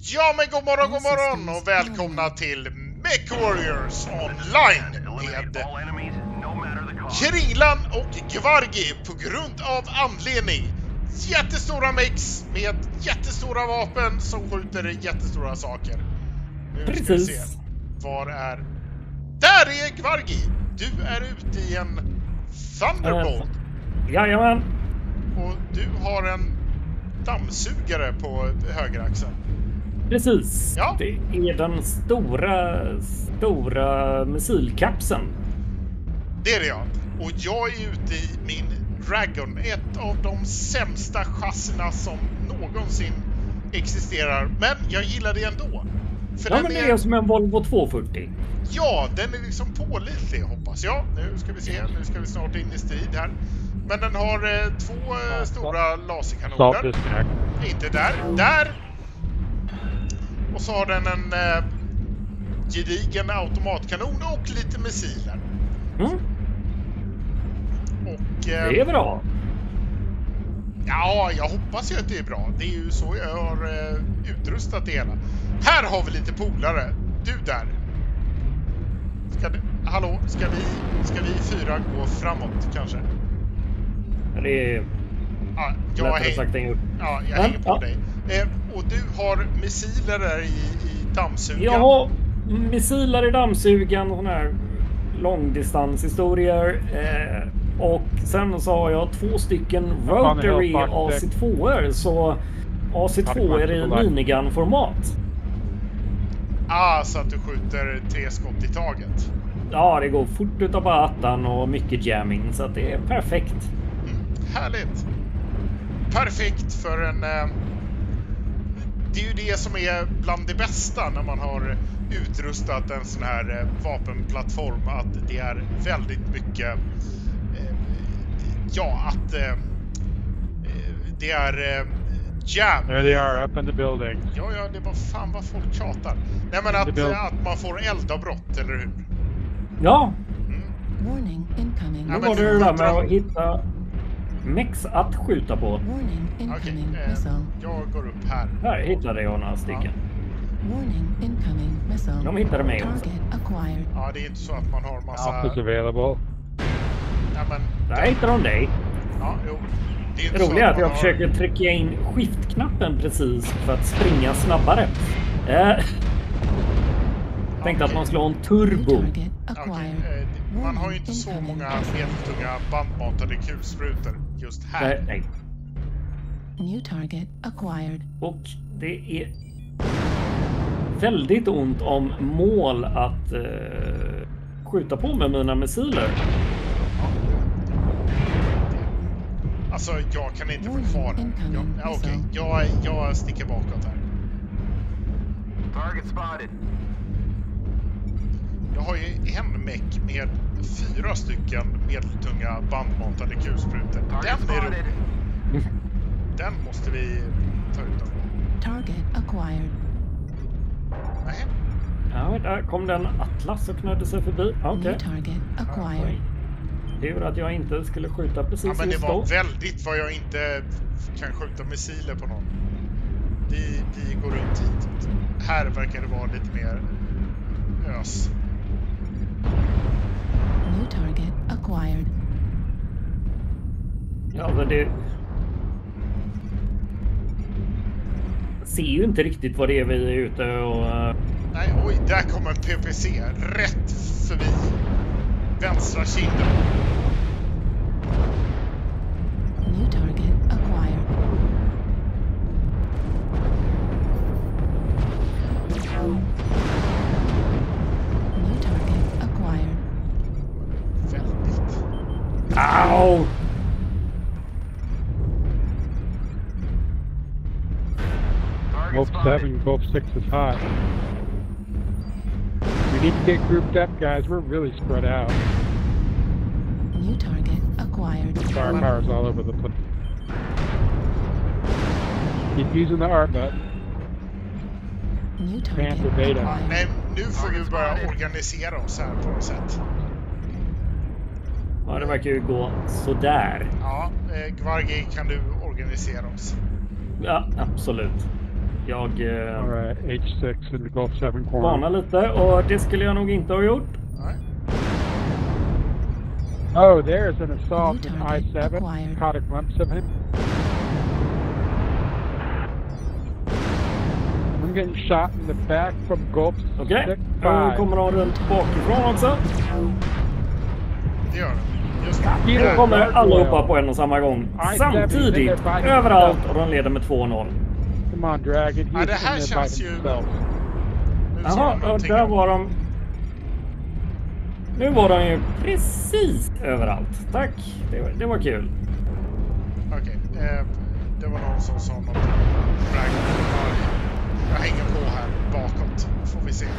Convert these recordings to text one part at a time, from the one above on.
Ja men god morgon och välkomna till MechWarriors Online med Kringlan och Gvargi på grund av anledning. Jättestora mechs med jättestora vapen som skjuter jättestora saker. Nu ska vi se. Var är... Där är Gvargi! Du är ute i en Thunderbolt. Jajamän. Och du har en dammsugare på högeraxeln. Precis. Ja. Det är den stora missilkapseln. Det är det, ja. Och jag är ute i min Dragon. Ett av de sämsta chassina som någonsin existerar. Men jag gillar det ändå. För ja, men det är som en Volvo 240. Ja, den är liksom pålitlig, hoppas jag. Nu ska vi se. Nu ska vi snart in i strid här. Men den har två stora laserkanoner. Inte där. Där! Och så har den en gedigen automatkanon och lite missiler. Mm. Och, det är bra. Ja, jag hoppas ju att det är bra. Det är ju så jag har utrustat det hela. Här har vi lite polare. Du där. Hallå, ska vi fyra gå framåt kanske? Det är... Ja, jag hänger på dig. Och du har missiler där i dammsugan? Jag har missiler i dammsugan, sån här långdistanshistorier. Och sen så har jag 2 stycken rotary AC2-er, så AC2 är i minigun-format. Så att du skjuter 3 skott i taget. Ja, det går fort utav bara attan och mycket jamming, så att det är perfekt. Härligt. Perfekt för en... Det är ju det som är bland det bästa när man har utrustat en sån här vapenplattform, att det är väldigt mycket... det är jam. There they are, up in the building. Ja, det var fan vad folk tjatar. Nej, men att man får eldavbrott, eller hur? Ja. Warning incoming. Nu var det där med att hitta mechs att skjuta på. Warning incoming missile. Jag går upp här. Här hittade jag några stycken. Warning incoming missile. De hittade mig också. Target acquired. Ja, det är inte så att man har massa... Office available. Ja, men... Där hittade de dig. Ja, jo. Det roliga är att jag försöker trycka in skift-knappen precis för att springa snabbare. Tänkte att man skulle ha en turbo. Man har ju inte så många medeltunga bandmatade kulsprutor just här. Nej. New target acquired. Och det är väldigt ont om mål att skjuta på med mina missiler. Alltså, jag kan inte vara kvar här. Jag sticker bakåt här. Target spotted. Jag har ju en mech med 4 stycken medeltunga bandmatade kulsprutor. Den är rolig. Den måste vi ta ut någon gång. Target acquired. Nej. Ja, där kom den Atlas och knödde sig förbi. Okej. New target acquired. Tur att jag inte skulle skjuta precis. Ja, men det just var då. väldigt vad jag inte kan skjuta missiler på någon. Vi går runt hit. Här verkar det vara lite mer ös. New target acquired. Ja, men det... Jag ser ju inte riktigt vad det är vi är ute och... Nej, oj, där kommer en PPC. Rätt förbi vänstra kinden. New target acquired. New target acquired. Väldigt. Au! Gulf 7, Gulf 6 is hot. We need to get grouped up, guys. We're really spread out. New target acquired. Firepower's all over the place. Keep using the R button. New target Panther Beta. acquired. Nej, nu får vi börja organisera oss här på något sätt. Ja, det verkar ju gå sådär. Ja, Gvargi, kan du organisera oss? Ja, absolut. Jag Alright, H6 in the Gulf 7 corner. varnar lite och det skulle jag nog inte ha gjort. Nej. Oh, there's an assault in I-7. Caught a glimpse of him. I'm getting shot in the back from Gulf 6. Okej, då kommer de runt bakifrån också. Det gör de. Just det. Nu kommer allihopa på en och samma gång. Samtidigt, överallt, och de leder med 2-0. Come on, Dragon. Ja, det här känns ju... Jaha, och där var de... Nu var de ju precis överallt. Tack, det var kul. Okej, det var någon som sa något. Jag hänger på här bakåt, får vi se.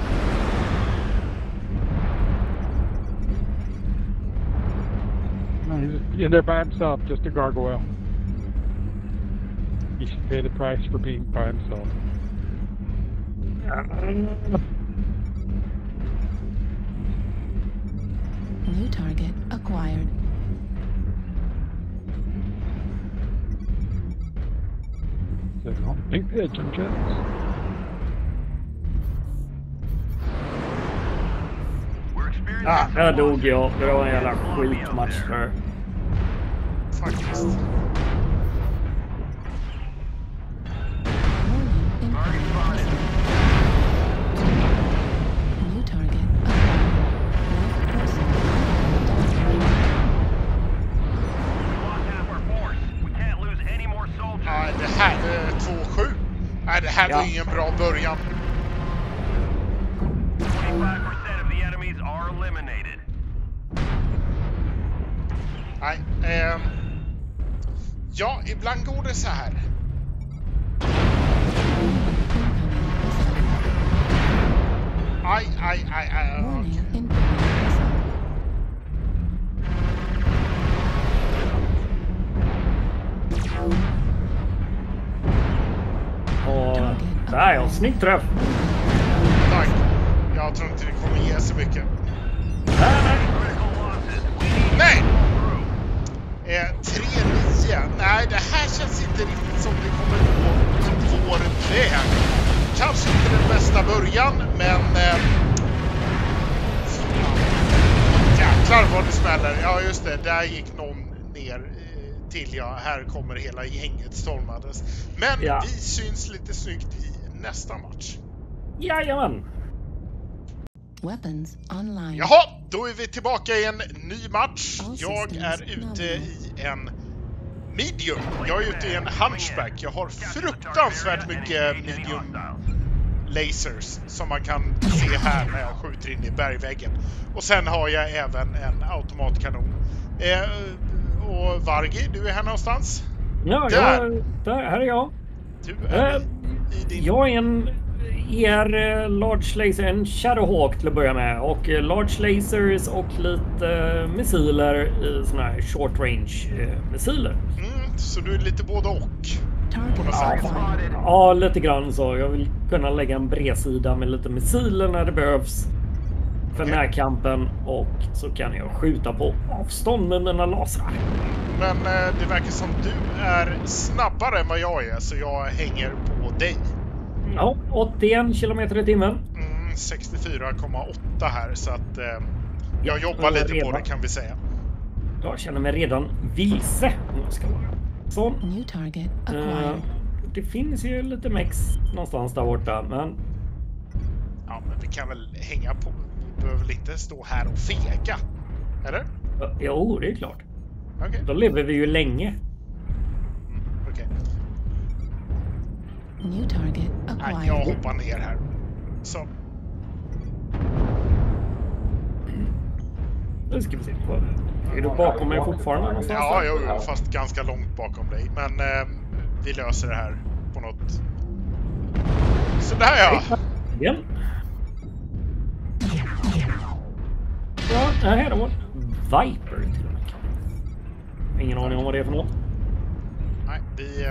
No, he's in there by himself, just a gargoyle. He should pay the price for being by himself. New target acquired. So, big pitch, I'm jealous. Där dog jag. Det var en jävla skitmatch där. Faktiskt. New target Ja, det här är 2-7. Nej, det här var ingen bra början. Nej, ja, ibland går det så här. Aj. Okay. Och där är snyggt träff. Tack. Jag tror inte det kommer ge så mycket. Nej! 3-9. Nej, det här känns inte riktigt som det kommer gå vår väg. Kanske inte den bästa början, men... jäklar vad det smäller. Ja, just det. Där gick någon ner till, ja. Här kommer hela gänget stormades. Men vi syns lite snyggt i nästa match. Jajamän! Weapons online. Jaha, då är vi tillbaka i en ny match. Jag är ute i en medium. Jag är ute i en hunchback. Jag har fruktansvärt mycket medium lasers som man kan se här när jag skjuter in i bergväggen. Och sen har jag även en automatkanon. Och Vargi, du är här någonstans? Ja, här är jag. Du är i din... Jag är en large laser, en Shadowhawk till att börja med, och large lasers och lite missiler i såna här short range missiler. Så du är lite både och? Ja, lite grann så. Jag vill kunna lägga en bredsida med lite missiler när det behövs för närkampen, och så kan jag skjuta på avstånd med mina lasrar. Men det verkar som du är snabbare än vad jag är, så jag hänger på dig. Ja, 81 kilometer i timmen. 64,8 här, så att jag jobbar lite på det, kan vi säga. Jag känner mig redan vilse, om jag ska vara. Så. New target acquired. Det finns ju lite mex någonstans där borta, men... Ja, men vi kan väl hänga på. Vi behöver väl inte stå här och fega, eller? Jo, det är klart. Okay. Då lever vi ju länge. Okej. New target acquired. Nej, jag hoppar ner här. Så. Nu ska vi se på det. Är du bakom mig fortfarande någonstans? Ja, jag är fast ganska långt bakom dig. Men vi löser det här på något... Sådär ja! Igen. Ja, här har vi Viper till och med. Ingen aning om vad det är för något. Nej, vi...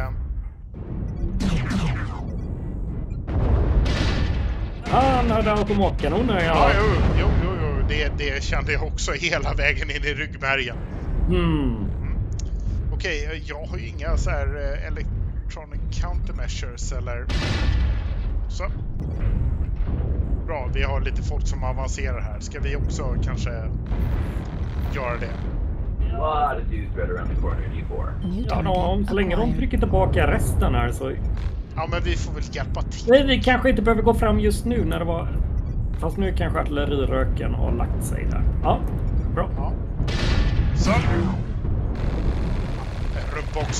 Han hade automatkanoner. Ja, jo. Det kände jag också hela vägen in i ryggmärgen. Okej, jag har ju inga så här electronic countermeasures eller Så. Bra, vi har lite folk som avancerar här. Ska vi också kanske göra det? Lot of dudes right around the corner, D4. New Ja, target så länge de acquired. trycker tillbaka resten här så... Ja, men vi får väl hjälpa till. Nej, vi kanske inte behöver gå fram just nu när det var... Fast nu kanske artilleriröken har lagt sig där. Ja, bra. Ja. Så. Rumpa också.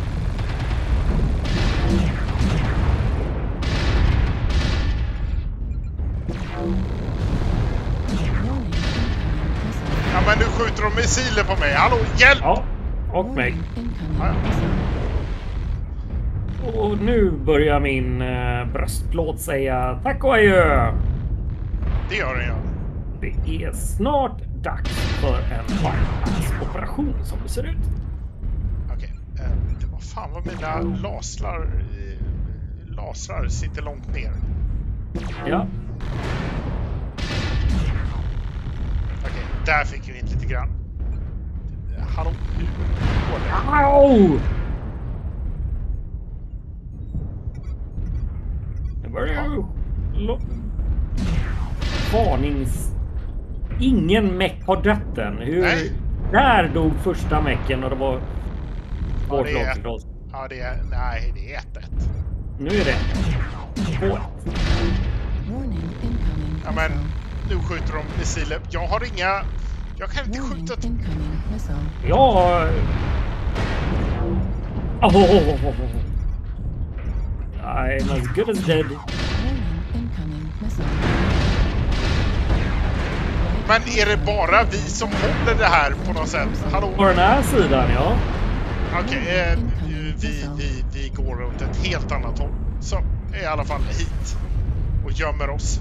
Ja, men nu skjuter de missiler på mig. Hallå, hjälp! Ja, och mig. Incoming Ja. missile. Och nu börjar min bröstplåt säga tack och adjö. Det gör den, ja. Det är snart dags för en bypass-operation som det ser ut. Okej. Det var fan vad mina lasrar sitter långt ner. Ja, Okej, där fick vi in lite grann. Hallå, hur går det? au! Det börjar ju... Varnings... Ingen meck har dött än. Nej. Där dog första mecken och det var... Ja, Vårt det är- lag förstås. Ja, det är... Nej, det är 1-1. Nu är det 2-1. Warning, incoming Ja, men missile. nu skjuter de missiler. Jag har inga... Jag kan inte Warning, skjuta... incoming missile. Ja... I'm as good as dead. Warning, incoming missile. Men är det bara vi som håller det här på något sätt? Hallå? På den här sidan, ja. Okej, vi går åt ett helt annat håll. Så, i alla fall hit. Och gömmer oss.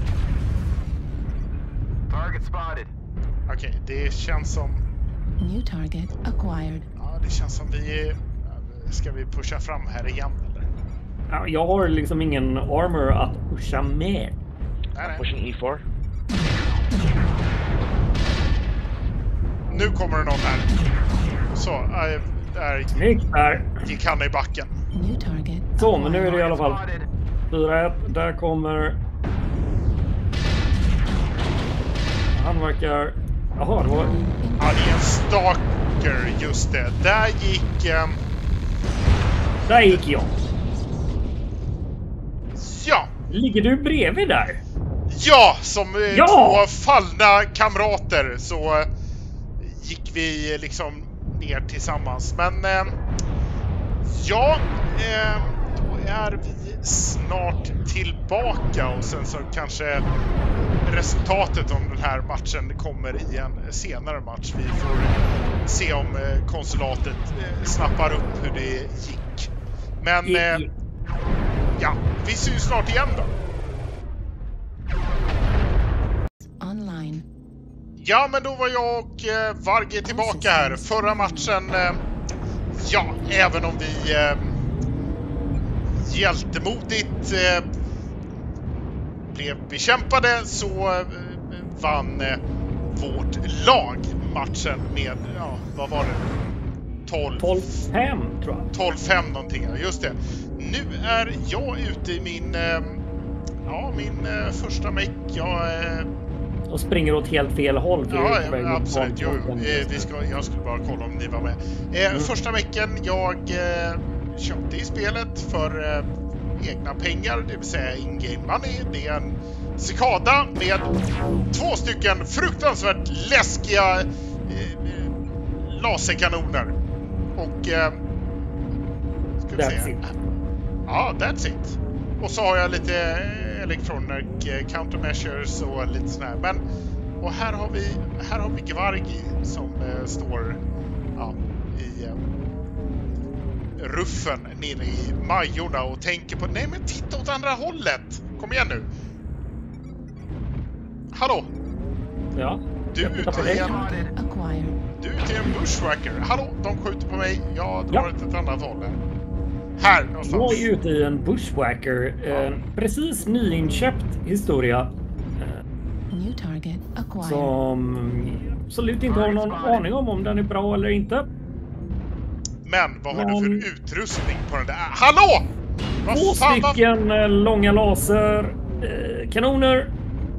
Target spotted. Okej, det känns som... New target acquired. Ja, det känns som vi är... Ska vi pusha fram här igen, eller? Ja, jag har liksom ingen armor att pusha med. Nej, nej. Pushing E4. Nu kommer det någon här. Så, där Snyggt där. gick han i backen. New target Så, men nu är det i alla fall Spotted. 4-1. Där kommer... Han verkar... Jaha, det var... Ja, det är en stalker, just det. Där gick... Där gick jag. ja! Ligger du bredvid där? Ja! Som Ja! två fallna kamrater så gick vi liksom ner tillsammans. Men ja, då är vi snart tillbaka och sen så kanske resultatet om den här matchen kommer i en senare match. Vi får se om konsulatet snappar upp hur det gick. Men ja, vi ser ju snart igen då. online. Ja, men då var jag och Varge tillbaka här. Förra matchen, ja, även om vi hjältemodigt blev bekämpade så vann vårt lag matchen med, ja, vad var det? 12-5 tror jag. 12-5 någonting, ja, just det. Nu är jag ute i min, ja, min första meck. Och springer åt helt fel håll. För Ja, du är på väg mot absolut. Jo, barnklockan. jag skulle bara kolla om ni var med. Första mecken jag köpte i spelet för egna pengar, det vill säga in-game money. Det är en Cicada med 2 stycken fruktansvärt läskiga laserkanoner. Och ska vi That's se. it. Ja, that's it. Och så har jag lite electronic countermeasures och lite sån här. Men, och här har vi Gvargi som står, ja, i ruffen nere i Majorna och tänker på, nej men titta åt andra hållet. Kom igen nu. Hallå, Ja. du Jag är tittar på ute i dig. en, Acquired. du är ute i en bushwhacker. Hallå, de skjuter på mig. Jag drar åt ett annat håll här. Här någonstans. Jag är ute i en bushwhacker. Precis nyinköpt historia. New target acquired. Som absolut inte har någon aning om den är bra eller inte. Men vad har du Men- för utrustning på den där? Hallå! 2 stycken långa laser, kanoner,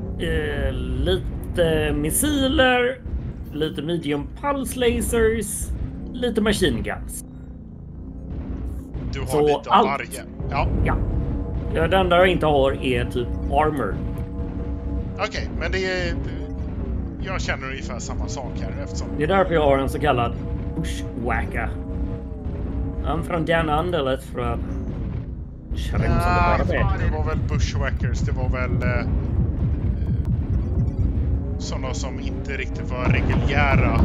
lite missiler, lite medium pulse lasers, lite machine guns. Du har Så lite av allt. varje. Ja. Ja, det enda jag inte har är typ armor. Okej, men det är... Jag känner ungefär samma sak här eftersom... Det är därför jag har en så kallad bushwhacker. Han från den andelet för att... det var väl bushwhackers. Det var väl... sådana som inte riktigt var reguljära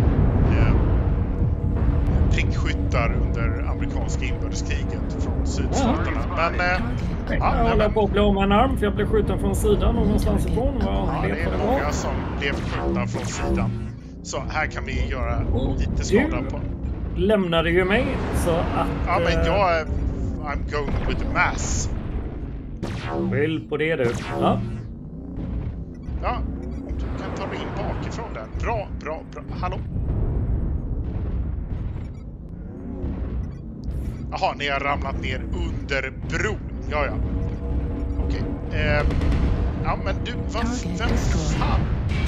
prickskyttar under amerikanska inbördeskriget från sydstaterna. Men... jag håller på att bli av med en arm för jag blev skjuten från sidan någonstans ifrån. Ja, det är många som blev skjutna från sidan. Så här kan vi göra lite skada på. Lämnade ju mig så att... Ja, men I'm going with the mass. Vill på det du. Ja. Ja, du kan ta dig in bakifrån där. Bra. Hallå? Jaha, ni har ramlat ner under bron. Ja. Okej. Ja, men du, vem fan?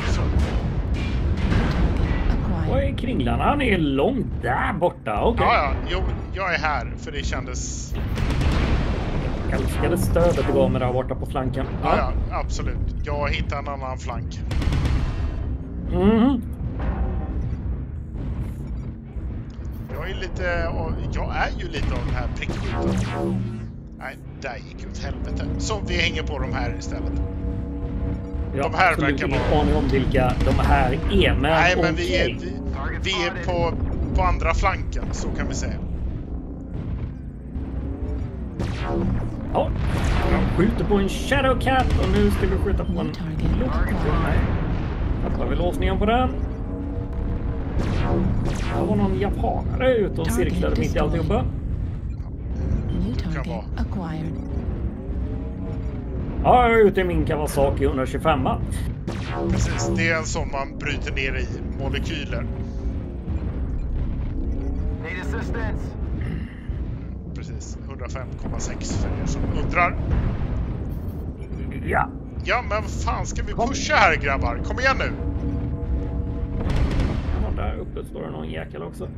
Vad är kringlan? Han är långt där borta. Okej. Ja. Jo, jag är här för det kändes... Jag älskade stödet det gav mig där borta på flanken. Ja, absolut. Jag hittar en annan flank. Mhm. Jag är ju lite av den här prickskytten. Nej, där gick åt helvete. Så vi hänger på de här istället. Ja, de här absolut verkar ingen aning om vilka de här är. Men nej, men okay. vi är på andra flanken, så kan vi säga. Ja, jag skjuter på en Shadowcat och nu ska vi skjuta på en Nej. Tappar vi låsningen på den. Det var någon japanare ute och cirklade mitt i alltihopa. Ja, jag är ute i min Kawasaki 125. Precis, det är en som man bryter ner i molekyler. Need assistance. Precis, 105,6 för er som undrar. Ja. Ja, men vad fan ska vi pusha här, grabbar? Kom igen nu! Ja, där uppe står det någon jäkel också.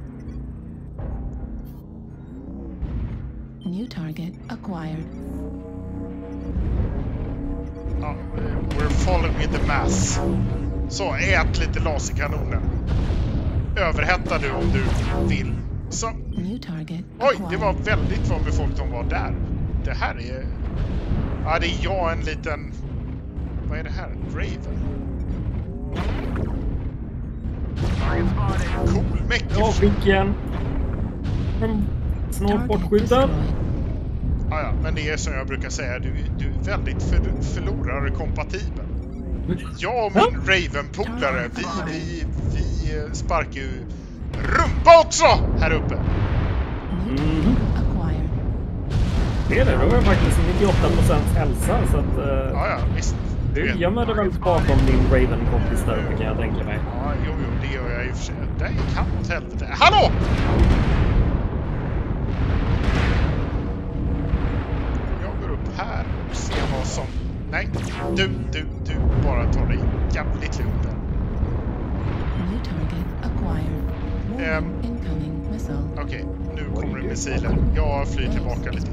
New target acquired. Ja, we're following the mass. Så, ät lite laserkanoner. Överhetta du om du vill. Så. New target Oj, det var väldigt vad med folk som var där. Det här är... Ja, det är jag en liten... Vad är det här? Raven. Cool, mäckig. Ja, vilken... Snart bortskjuten. Ja, men det är som jag brukar säga, du är väldigt förlorare-kompatibel. Jag och min Raven-polare, vi sparkar ju rumpa också här uppe. Det är det, då är jag faktiskt 98% hälsa, så att... Ja, visst. Du gömmer väl bakom din Raven-kompis där uppe, kan jag tänka mig. Ja, jo, det gör jag i och för sig. Där gick han åt helvete. Hallå! Här och se vad som... Nej, du bara tar dig jävligt lugnt där. Okej, nu kommer det missiler. Jag flyr tillbaka lite.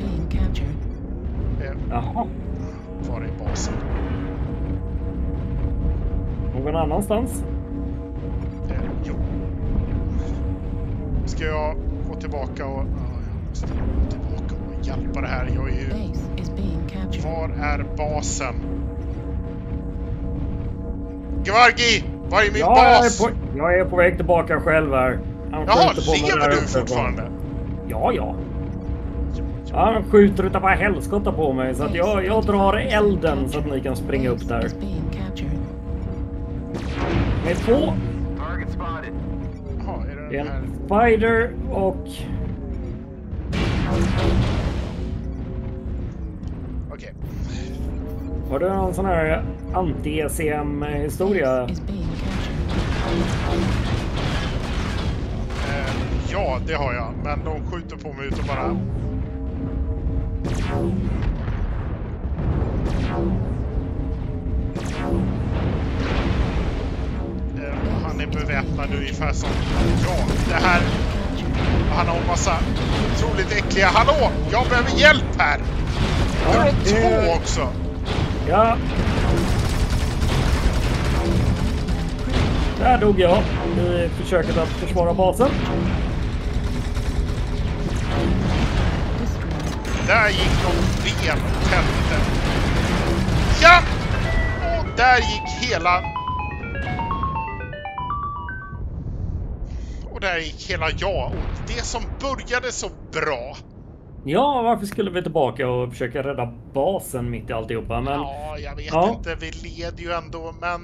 Jaha. Var är basen? Någon annanstans? Jo. Ska jag gå tillbaka och... jag måste gå tillbaka och hjälpa det här. Jag är ju... Var är basen? Gevargi! Var är min bas? Jag är på väg tillbaka själv här. Jaha, lever du fortfarande? Ja. Han skjuter utav bara helskotta på mig, så att jag drar elden så att ni kan springa upp där. Med 2. Jaha, är det en här? spider och... Okej. Har du någon sån här anti-ECM-historia? Ja, det har jag. Men de skjuter på mig utav bara... Han är beväpnad ungefär som jag. Det här... Han har en massa otroligt äckliga... Hallå! Jag behöver hjälp här! Du har två också! Ja. Där dog jag i försöket att försvara basen. Där gick de ben åt helvete. Ja! Och där gick hela... Och där gick hela jag. Och det som började så bra... Ja, varför skulle vi tillbaka och försöka rädda basen mitt i alltihopa? Men... Ja, jag vet inte. Vi leder ju ändå, men...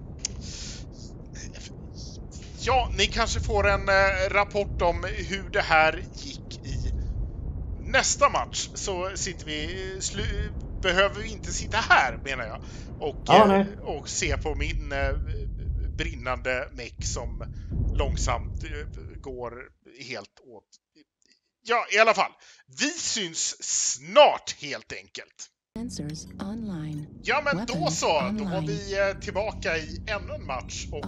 Ja, ni kanske får en rapport om hur det här gick i nästa match. Så sitter vi... behöver vi inte sitta här, menar jag. Och se på min brinnande meck som långsamt går helt åt... Ja, i alla fall. Vi syns snart, helt enkelt. Ja, men då så. Då var vi tillbaka i ännu en match. Och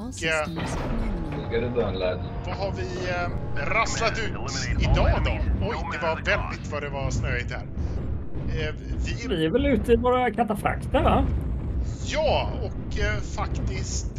vad har vi rasslat ut idag då? Oj, det var väldigt vad det var snöigt här. Vi är väl ute i våra katafrakter, va? Ja, och faktiskt...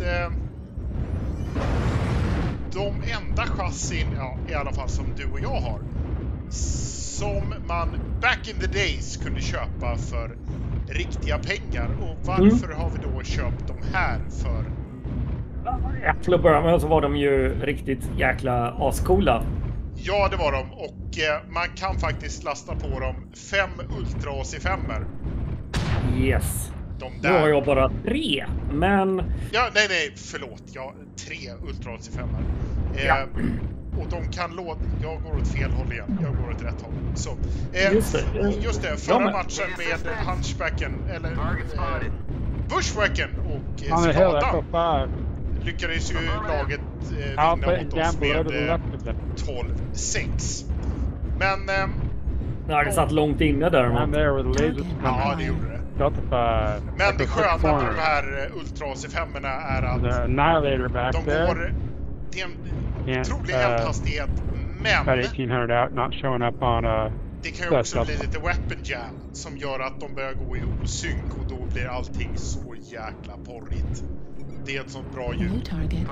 de enda chassin, ja, i alla fall som du och jag har, som man back in the days kunde köpa för riktiga pengar. Och varför har vi då köpt de här för? Till att börja med så var de ju riktigt jäkla ascoola. Ja, det var de. Och man kan faktiskt lasta på dem 5 Ultra AC5-er. Yes. De Nu där. har jag bara 3, men... Ja, nej, förlåt. Ja, 3 Ultra AC5-er. Ja. Och de kan låta... Jag går åt fel håll igen. Jag går åt rätt håll. Så, just det. Förra matchen med Hunchbacken, eller Bushwacken och Skada, lyckades ju laget vinna mot oss med 12-6. Men... det satt långt inne där. Ja, det gjorde det. Men det sköna med de här Ultra AC5-erna är att de går... Det är en otrolig eldhastighet, men det kan ju också bli lite weapon jam som gör att de börjar gå i osynk och då blir allting så jäkla porrigt. Det är ett sånt bra ljud.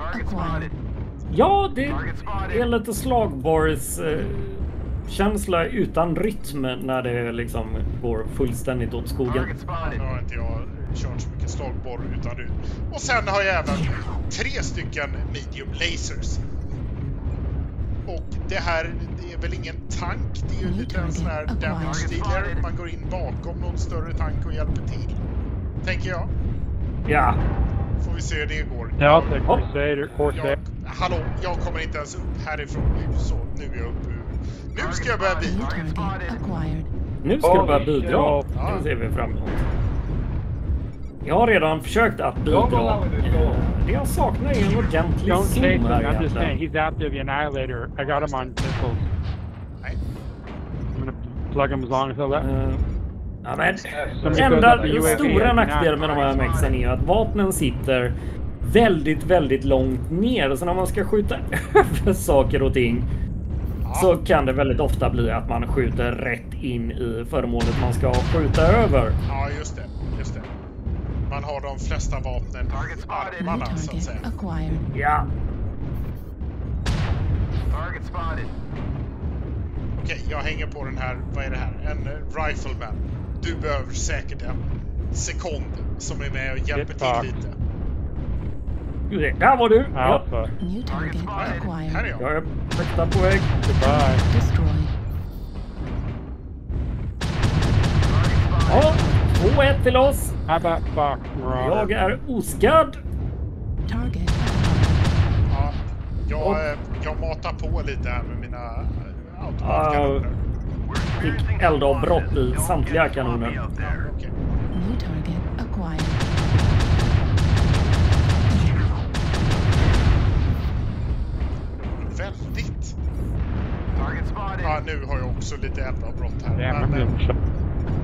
Ja, det är lite slagborgs känsla utan rytm när det liksom går fullständigt åt skogen. Nu har inte jag kört så mycket slagborr utan rytm. Och sen har jag även 3 stycken medium lasers. Och det här, det är väl ingen tank, det är ju lite en sån här damage dealer. Man går in bakom någon större tank och hjälper till, tänker jag. Ja. Får vi se hur det går. Ja, det Corsair. Hallå, jag kommer inte ens upp härifrån. Så, nu är jag uppe. Nu ska jag börja bidra. Nu ska du börja bidra. Ja. Det ser vi fram emot. Jag har redan försökt att bidra. Det jag saknar är en ordentlig zoom här. I'm just saying, he's out there, the Annihilator. I got him on missiles. I'm gonna plug him as long as he'll let me. Ja, men enda stora nackdelen med de här mexen är att vapnen sitter väldigt, väldigt långt ner. Så när man ska skjuta över saker och ting så kan det väldigt ofta bli att man skjuter rätt in i föremålet man ska skjuta över. Ja, just det. Man har de flesta vapnen i armarna, så att säga. Ja. Okej, jag hänger på den här. Vad är det här? En rifleman. Du behöver säkert en sekond som är med och hjälper till lite. Där var du. Ja. Här är jag. Jag är sakta på väg. Goodbye. Ja, 2-1 till oss. How about Fox, Jag är oskadd. Ja, jag matar på lite här med mina automatkanoner. Fick eldavbrott i samtliga kanoner. Okay. Väldigt. Ja, nu har jag också lite eldavbrott här. Men,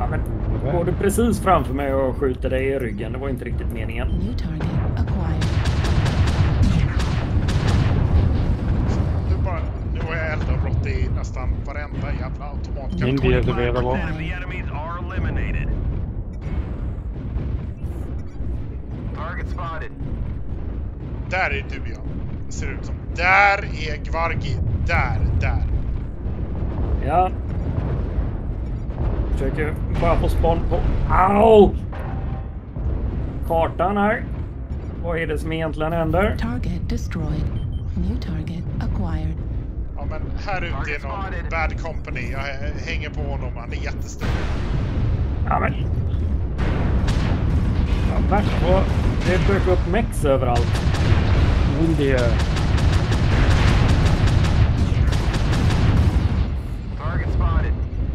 men går du precis framför mig och skjuter dig i ryggen? Det var inte riktigt meningen. New target acquired. Nu har jag eldavbrott i nästan varenda jävla automat. India is available. The enemies are eliminated. Target spotted. Där är du, ja. Det ser ut som. Där är Gvargi. Där. Ja. Försöker bara få spawn på... Au! Kartan här. Vad är det som egentligen händer? Target destroyed. New target acquired. Ja, men här ute är någon bad company. Jag hänger på honom. Han är jättestor. Ja, men... Ja, värst på... Det dök upp mex överallt. India. Target spotted.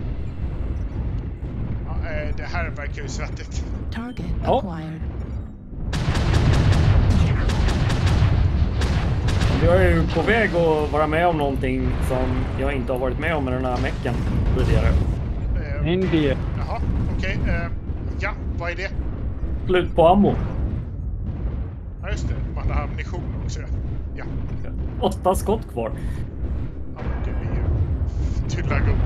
Ja, det här verkar ju svettigt. Target Ja. acquired. Jag är ju på väg att vara med om någonting som jag inte har varit med om med den här mecken tidigare. India. Jaha, okej. Ja, vad är det? Slut på ammo. Ja, just det. Man har ammunition också. Ja. 8 skott kvar. Ja, men det blir ju tyllagod.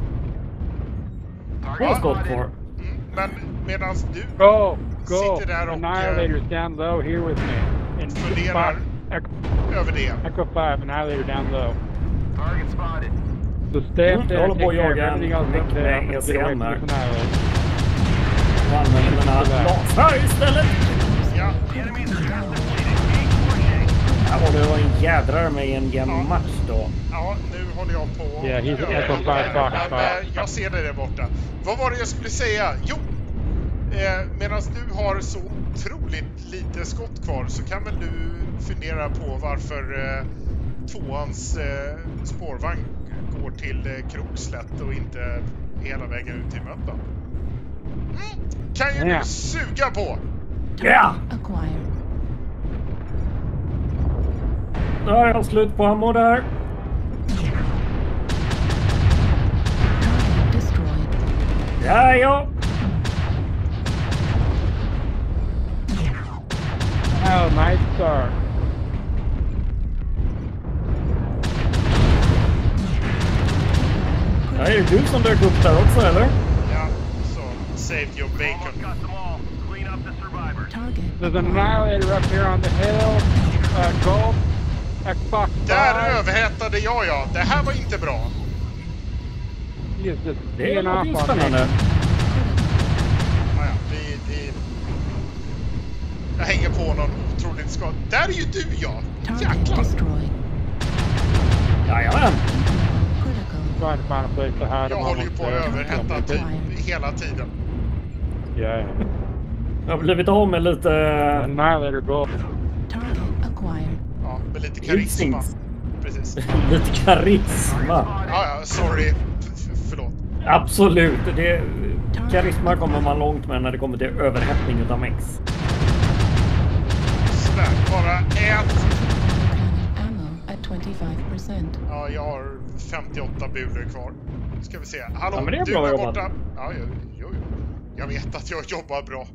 2 skott kvar. Men medan du Go! sitter där och Annihilators down low here with me. And funderar över det. Echo 5, Annihilator down low. Target spotted. So stay up Jag there håller and på take att care of jaga everything else en up there. med Get away ECM from här. this Annihilator. Och använder mina lasrar istället. Ja, The enemies are fast depleted. Keep pushing. Här var det en jädrar med en jämn match då. ja, nu håller jag på. Yeah, he's över- Echo 5 box Men, spot. jag ser det där borta. Vad var det jag skulle säga? Jo, medan du har så otroligt lite skott kvar så kan väl du fundera på varför tvåans spårvagn går till Krokslätt och inte hela vägen ut till Mölndal. Kan ju Ja. du suga på! Ja! Acquired. Då har jag slut på ammo där. Target destroyed. Ja. Oh, nice start. Ja, är det du som dök upp där också, eller? Ja, så save your Almost bacon. got them all. Clean up the survivors. Target There's an acquired. Annihilator up here on the hill. Gold. Xbox 5. Där överhettade jag, ja. Det här var inte bra. He is just Det är teeing off någonting on spännande. me. Ja, jag hänger på någon otroligt skott. Där är ju du, ja. Target Jäklar. destroyed. Jajamän. Critical. Trying to find a place to hide Jag him. håller ju på att almost överhetta there. typ hela tiden. Yeah. Jag har blivit av med lite Annihilator gold. Target acquired. Ja, med lite karisma. instincts. Precis. Lite karisma. Ja, sorry. Förlåt. Absolut. Karisma kommer man långt med när det kommer till överhettning utav mex. Sådär, bara ät. Cannon ammo at 25%. Ja, jag har 58 bulor kvar. Ska vi se. Hallå, Ja, men det är du bra är jobbat. borta. Ja, jo. Jag vet att jag jobbar bra.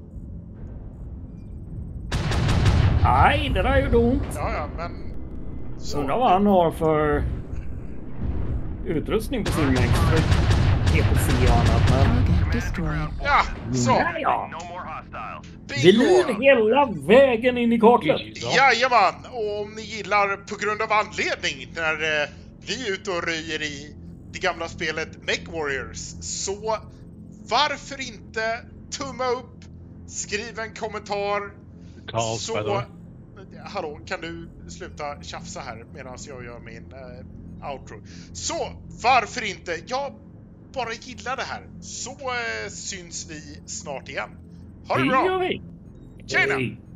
Nej, det där gjorde ont. Ja, men... Så. Undrar vad han har för utrustning på sin mex. EPC och annat, men... Target destroyed. Ja, så. Ja. No more hostiles. Vi liv hela vägen in i kaklet. Jajamän, och om ni gillar på grund av anledning när vi är ute och röjer i det gamla spelet MechWarriors, så varför inte tumma upp, skriv en kommentar. Så, hallå, kan du sluta tjafsa här medan jag gör min outro. Så, varför inte, jag bara gillar det här. Så syns vi snart igen. Ha det Det bra. gör vi. Tjena! Hej.